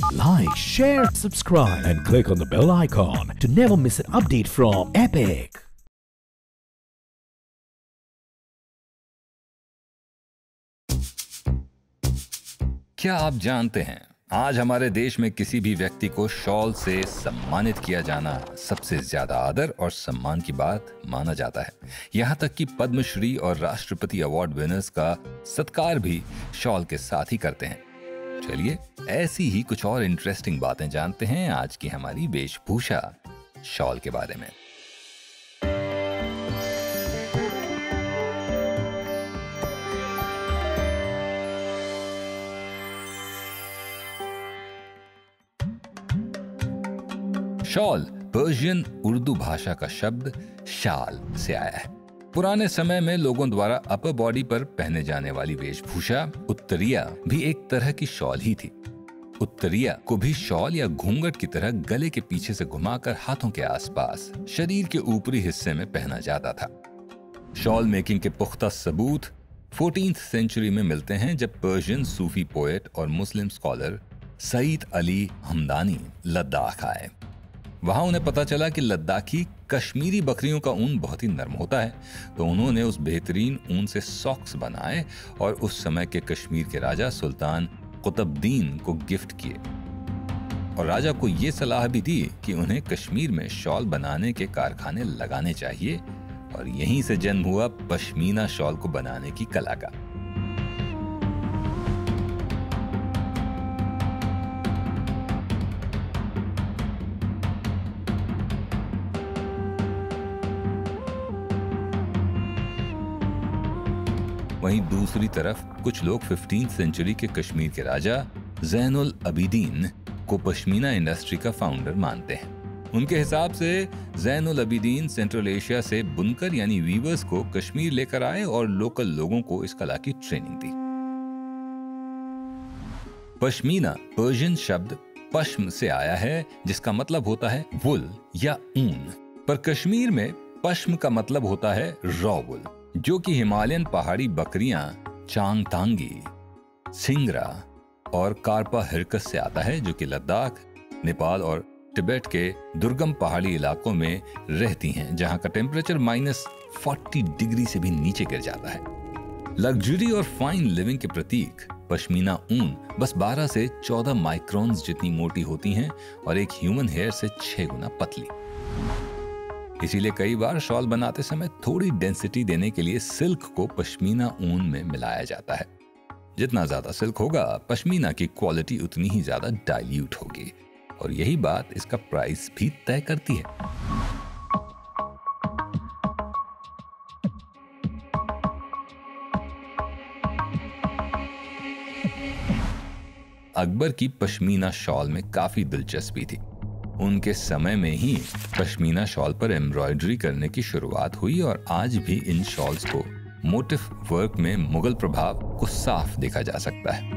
Like, share, subscribe, and click on the bell icon to never miss an update from Epic. क्या आप जानते हैं, आज हमारे देश में किसी भी व्यक्ति को शॉल से सम्मानित किया जाना सबसे ज्यादा आदर और सम्मान की बात माना जाता है। यहाँ तक कि पद्मश्री और राष्ट्रपति अवार्ड विनर्स का सत्कार भी शॉल के साथ ही करते हैं। चलिए ऐसी ही कुछ और इंटरेस्टिंग बातें जानते हैं आज की हमारी वेशभूषा शॉल के बारे में। शॉल पर्शियन उर्दू भाषा का शब्द शाल से आया है। पुराने समय में लोगों द्वारा अपर बॉडी पर पहने जाने वाली वेशभूषा उत्तरिया भी एक तरह की शॉल ही थी। उत्तरिया को भी शॉल या घूंघट की तरह गले के पीछे से घुमाकर हाथों के आसपास शरीर के ऊपरी हिस्से में पहना जाता था। शॉल मेकिंग के पुख्ता सबूत 14th सेंचुरी में मिलते हैं, जब पर्शियन सूफी पोएट और Muslim scholar Sayyid Ali Hamadani Ladakh आए। वहां उन्हें पता चला कि लद्दाखी कश्मीरी बकरियों का ऊन बहुत ही नरम होता है, तो उन्होंने उस बेहतरीन ऊन से सॉक्स बनाए और उस समय के कश्मीर के राजा सुल्तान कुतुबुद्दीन को गिफ्ट किए। और राजा को ये सलाह भी दी कि उन्हें कश्मीर में शॉल बनाने के कारखाने लगाने चाहिए, और यहीं से जन्म हुआ पश्मीना शॉल को बनाने की कला का। वहीं दूसरी तरफ कुछ लोग 15th सेंचुरी के कश्मीर के राजा ज़ैनुल अबीदीन को पश्मीना इंडस्ट्री का फाउंडर मानते हैं। उनके हिसाब से ज़ैनुल अबीदीन सेंट्रल एशिया से बुनकर यानी वीवर्स को कश्मीर लेकर आए और लोकल लोगों को इस कला की ट्रेनिंग दी। पश्मीना पर्शियन शब्द पश्म से आया है, जिसका मतलब होता है वुल या ऊन, पर कश्मीर में पश्म का मतलब होता है रॉ वुल, जो कि हिमालयन पहाड़ी बकरियां चांगतांगी, सिंगरा और कार्पा हिरकस से आता है, जो कि लद्दाख, नेपाल और तिब्बत के दुर्गम पहाड़ी इलाकों में रहती हैं, जहां का टेम्परेचर -40 डिग्री से भी नीचे गिर जाता है। लग्जरी और फाइन लिविंग के प्रतीक पश्मीना ऊन बस 12 से 14 माइक्रोन्स जितनी मोटी होती हैं और एक ह्यूमन हेयर से 6 गुना पतली। इसीलिए कई बार शॉल बनाते समय थोड़ी डेंसिटी देने के लिए सिल्क को पश्मीना ऊन में मिलाया जाता है। जितना ज्यादा सिल्क होगा, पश्मीना की क्वालिटी उतनी ही ज्यादा डाइल्यूट होगी, और यही बात इसका प्राइस भी तय करती है। अकबर की पश्मीना शॉल में काफी दिलचस्पी थी। उनके समय में ही पश्मीना शॉल पर एम्ब्रॉयडरी करने की शुरुआत हुई, और आज भी इन शॉल्स को मोटिफ वर्क में मुगल प्रभाव को साफ देखा जा सकता है।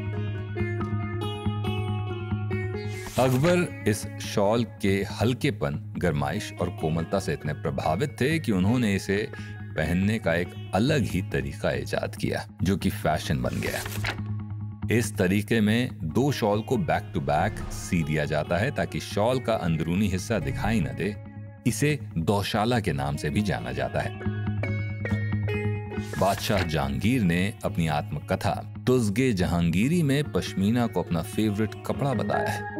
अकबर इस शॉल के हल्केपन, गरमाइश और कोमलता से इतने प्रभावित थे कि उन्होंने इसे पहनने का एक अलग ही तरीका इजाद किया, जो कि फैशन बन गया। इस तरीके में 2 शॉल को बैक टू बैक सी दिया जाता है ताकि शॉल का अंदरूनी हिस्सा दिखाई न दे। इसे दोशाला के नाम से भी जाना जाता है। बादशाह जहांगीर ने अपनी आत्मकथा तुज़्गे जहांगीरी में पश्मीना को अपना फेवरेट कपड़ा बताया है।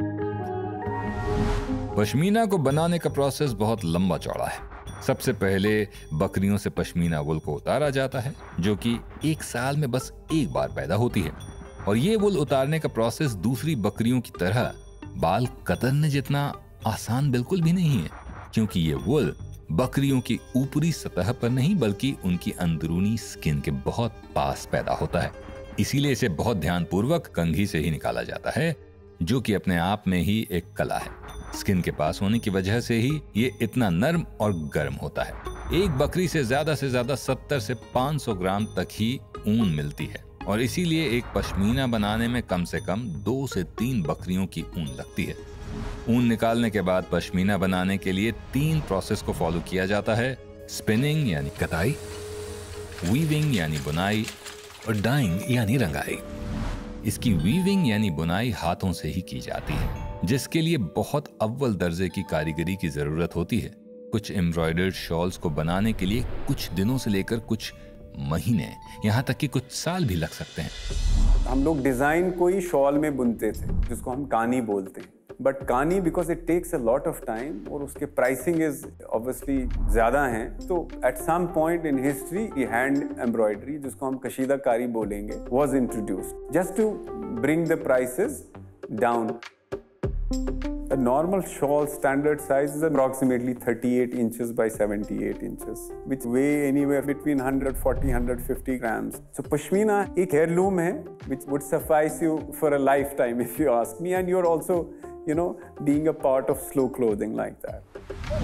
पश्मीना को बनाने का प्रोसेस बहुत लंबा चौड़ा है। सबसे पहले बकरियों से पश्मीना वुल को उतारा जाता है, जो कि एक साल में बस एक बार पैदा होती है। और ये वुल उतारने का प्रोसेस दूसरी बकरियों की तरह बाल कतरने जितना आसान बिल्कुल भी नहीं है, क्योंकि ये वुल बकरियों की ऊपरी सतह पर नहीं बल्कि उनकी अंदरूनी स्किन के बहुत पास पैदा होता है। इसीलिए इसे बहुत ध्यानपूर्वक कंघी से ही निकाला जाता है, जो कि अपने आप में ही एक कला है। स्किन के पास होने की वजह से ही ये इतना नर्म और गर्म होता है। एक बकरी से ज्यादा 70 से 500 ग्राम तक ही ऊन मिलती है, और इसीलिए एक पश्मीना बनाने में कम से कम 2 से 3 बकरियों की ऊन लगती है। ऊन निकालने के बाद पश्मीना बनाने के लिए 3 प्रोसेस को फॉलो किया जाता है: स्पिनिंग यानी कताई, वीविंग यानी बुनाई, और डाइंग यानी रंगाई। इसकी वीविंग यानी बुनाई हाथों से ही की जाती है, जिसके लिए बहुत अव्वल दर्जे की कारीगरी की जरूरत होती है। कुछ एम्ब्रॉयडर्ड शॉल्स को बनाने के लिए कुछ दिनों से लेकर कुछ महीने, यहाँ तक कि कुछ साल भी लग सकते हैं। हम लोग डिजाइन कोई शॉल में बुनते थे जिसको हम कानी बोलते हैं, but Kani because it takes a lot of time और उसके प्राइसिंग इज ऑब्वियसली ज्यादा हैं, तो at some point in history ये हैंड एम्ब्रॉयडरी, जिसको हम कशीदाकारी बोलेंगे, was introduced just to bring the prices down. A normal shawl standard size is approximately 38 inches by 78 inches, which weigh anywhere between 140-150 grams. So Pashmina एक heirloom है, which would suffice you for a lifetime if you ask me, and you're also, you know, being a part of slow clothing like that.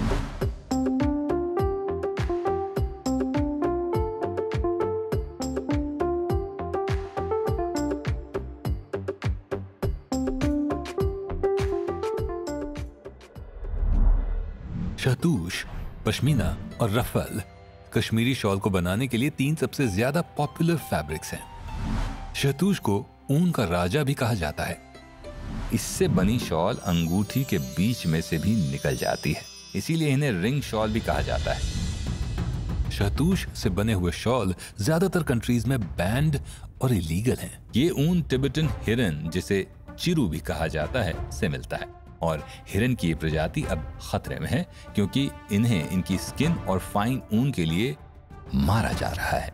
Shahtoosh, pashmina और raffal Kashmiri shawl को बनाने के लिए 3 सबसे ज्यादा popular fabrics हैं। शहतूश को ऊन का राजा भी कहा जाता है। इससे बनी शॉल अंगूठी के बीच में से भी निकल जाती है, इसीलिए इन्हें रिंग शॉल भी कहा जाता है। शहतूश से बने हुए शॉल ज्यादातर कंट्रीज में बैंड और इलीगल हैं। ये ऊन तिब्बतन हिरन, जिसे चिरू भी कहा जाता है, से मिलता है, और हिरन की ये प्रजाति अब खतरे में है क्योंकि इन्हें इनकी स्किन और फाइन ऊन के लिए मारा जा रहा है।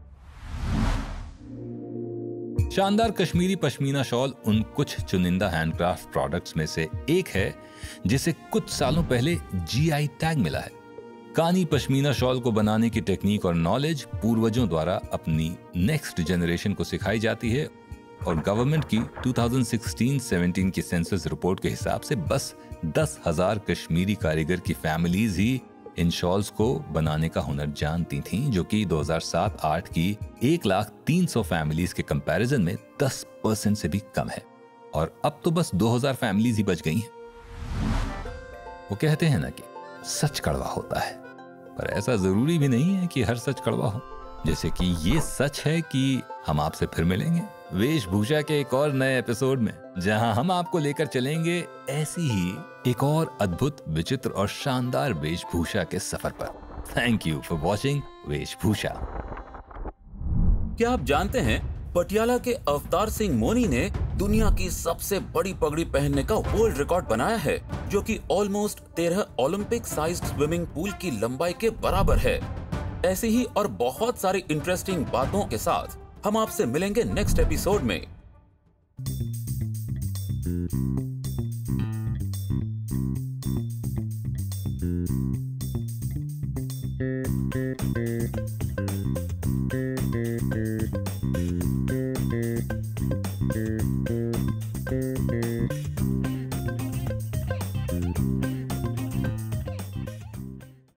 शानदार कश्मीरी पश्मीना शॉल उन कुछ चुनिंदा हैंडक्राफ्ट प्रोडक्ट्स में से एक है जिसे कुछ सालों पहले जीआई टैग मिला है। कानी पश्मीना शॉल को बनाने की टेक्निक और नॉलेज पूर्वजों द्वारा अपनी नेक्स्ट जनरेशन को सिखाई जाती है, और गवर्नमेंट की 2016-17 की सेंसस रिपोर्ट के हिसाब से बस 10,000 कश्मीरी कारीगर की फैमिलीज ही इन शॉल्स को बनाने का हुनर जानती थीं, जो कि 2007-8 की 1,03,000 फैमिलीज के कंपैरिजन में 10% से भी कम है, और अब तो बस 2,000 फैमिलीज ही बच गई हैं। वो कहते हैं ना कि सच कड़वा होता है, पर ऐसा जरूरी भी नहीं है कि हर सच कड़वा हो। जैसे कि ये सच है कि हम आपसे फिर मिलेंगे वेशभूषा के एक और नए एपिसोड में, जहां हम आपको लेकर चलेंगे ऐसी ही एक और अद्भुत, विचित्र और शानदार वेशभूषा के सफर पर। थैंक यू फॉर वॉचिंग वेशभूषा। क्या आप जानते हैं पटियाला के अवतार सिंह मोनी ने दुनिया की सबसे बड़ी पगड़ी पहनने का वर्ल्ड रिकॉर्ड बनाया है, जो कि almost 13 Olympic sized swimming pool की लंबाई के बराबर है। ऐसी ही और बहुत सारी इंटरेस्टिंग बातों के साथ हम आपसे मिलेंगे नेक्स्ट एपिसोड में।